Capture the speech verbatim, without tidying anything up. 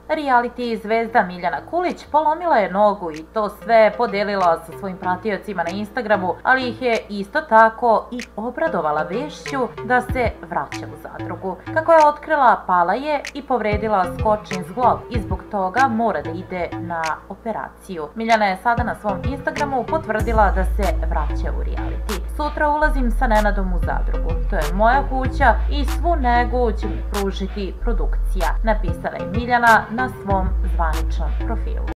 Reality zvezda Miljana Kulić polomila je nogu i to sve podelila sa svojim pratiocima na Instagramu, ali ih je isto tako i obradovala vešću da se vraća u zadrugu. Kako je otkrila, pala je i povredila skočni zglob i zbog toga mora da ide na operaciju. Miljana je sada na svom Instagramu potvrdila da se vraća u reality. Sutra ulazim sa Nenadom u zadrugu. To je moja kuća i svu negu će mi pružiti produkcija, napisala je Miljana na svom zvaničnom profilu.